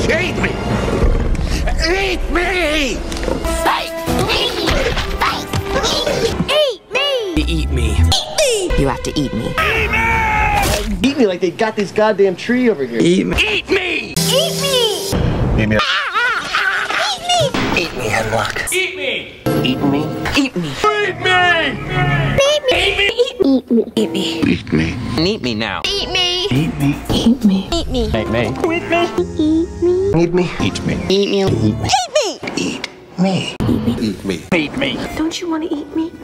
Eat me! Eat me! Eat me! Eat me. You have to eat me. Eat me! Eat me like they got this goddamn tree over here. Eat me. Eat me! Eat me! Eat me. Eat me! Eat me, Hemlock. Eat me! Eat me? Eat me! Eat me! Eat me! Eat me! Eat me! Eat me. Eat me now. Eat me! Eat me. Eat me! Eat me! Eat me. Eat me! Eat me. Eat me. Eat me! Eat me. Eat me! Eat me. Eat me! Eat me. Eat me. Don't you want to eat me?